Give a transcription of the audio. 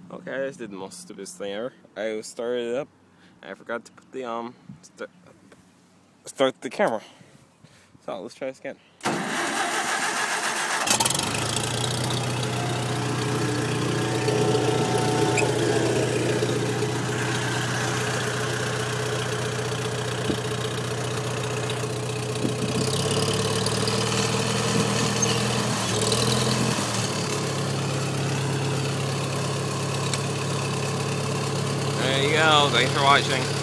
Okay, I just did the most stupidest thing ever. I started it up. I forgot to put the start the camera. So let's try this again. There you go. Thanks for watching.